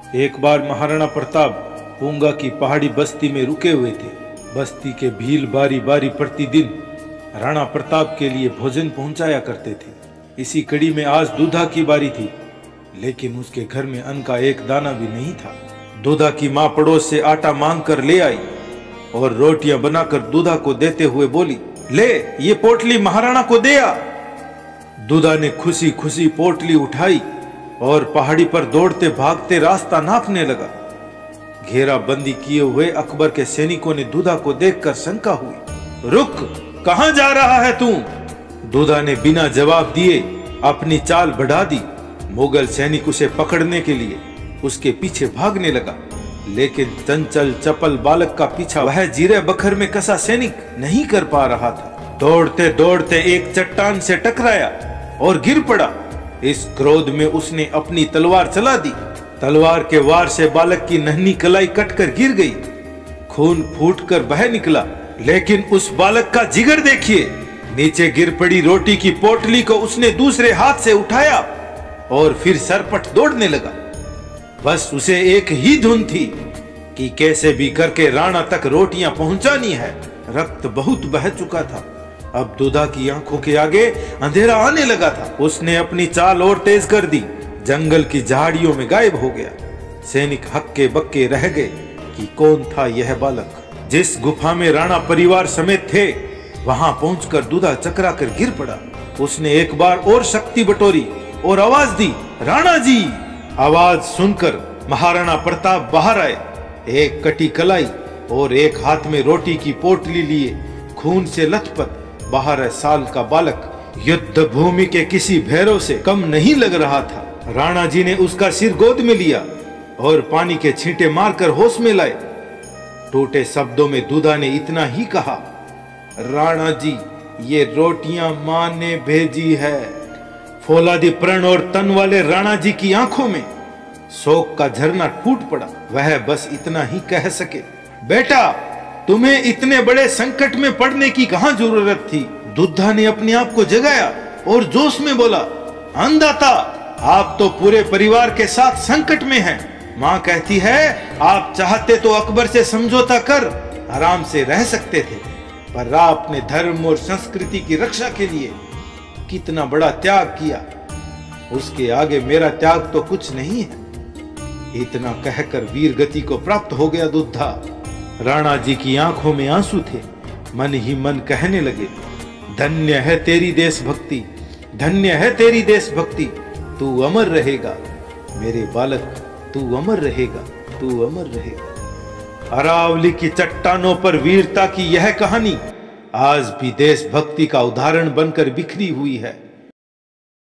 एक बार महाराणा प्रताप पूंगा की पहाड़ी बस्ती में रुके हुए थे। बस्ती के भील बारी बारी प्रतिदिन राणा प्रताप के लिए भोजन पहुंचाया करते थे। इसी कड़ी में आज दूधा की बारी थी, लेकिन उसके घर में अन्न का एक दाना भी नहीं था। दूधा की माँ पड़ोस से आटा मांग कर ले आई और रोटियां बनाकर दूधा को देते हुए बोली, ले ये पोटली महाराणा को दे आ। दूधा ने खुशी खुशी पोटली उठाई और पहाड़ी पर दौड़ते भागते रास्ता नापने लगा। घेराबंदी किए हुए अकबर के सैनिकों ने दूधा को देखकर शंका हुई। रुक, कहां जा रहा है तू? दूधा ने बिना जवाब दिए अपनी चाल बढ़ा दी। मुगल सैनिक उसे पकड़ने के लिए उसके पीछे भागने लगा, लेकिन चंचल चपल बालक का पीछा वह जीरे बखर में कसा सैनिक नहीं कर पा रहा था। दौड़ते दौड़ते एक चट्टान से टकराया और गिर पड़ा। इस क्रोध में उसने अपनी तलवार चला दी। तलवार के वार से बालक की नन्ही कलाई कटकर गिर गई। खून फूटकर बह निकला, लेकिन उस बालक का जिगर देखिए। नीचे गिर पड़ी रोटी की पोटली को उसने दूसरे हाथ से उठाया और फिर सरपट दौड़ने लगा। बस उसे एक ही धुन थी कि कैसे भी करके राणा तक रोटियां पहुंचानी है। रक्त बहुत बह चुका था। अब दूधा की आंखों के आगे अंधेरा आने लगा था। उसने अपनी चाल और तेज कर दी, जंगल की झाड़ियों में गायब हो गया। सैनिक हक्के बक्के रह गए कि कौन था यह बालक। जिस गुफा में राणा परिवार समेत थे, वहां पहुंचकर दूधा चकरा कर गिर पड़ा। उसने एक बार और शक्ति बटोरी और आवाज दी, राणा जी। आवाज सुनकर महाराणा प्रताप बाहर आए, एक कटी कलाई और एक हाथ में रोटी की पोटली लिए। खून से लथपथ 12 साल का बालक युद्ध भूमि के किसी भैरव से कम नहीं लग रहा था। राणा जी ने उसका सिर गोद में लिया और पानी के छींटे मारकर होश में लाए। टूटे शब्दों में दूधा ने इतना ही कहा, राणा जी, ये रोटियां मां ने भेजी है। फौलादी प्रण और तन वाले राणा जी की आंखों में शोक का झरना फूट पड़ा। वह बस इतना ही कह सके, बेटा, तुम्हें इतने बड़े संकट में पड़ने की कहां जरूरत थी। दूधा ने अपने आप को जगाया और जोश में बोला, अन्नदाता, आप तो पूरे परिवार के साथ संकट में हैं। मां कहती है, आप चाहते तो अकबर से समझौता कर आराम से रह सकते थे, पर आपने धर्म और संस्कृति की रक्षा के लिए कितना बड़ा त्याग किया। उसके आगे मेरा त्याग तो कुछ नहीं है। इतना कहकर वीर गति को प्राप्त हो गया दूधा। राणा जी की आंखों में आंसू थे। मन ही मन कहने लगे, धन्य है तेरी देशभक्ति, धन्य है तेरी देशभक्ति। तू अमर रहेगा मेरे बालक, तू अमर रहेगा, तू अमर रहेगा। अरावली की चट्टानों पर वीरता की यह कहानी आज भी देशभक्ति का उदाहरण बनकर बिखरी हुई है।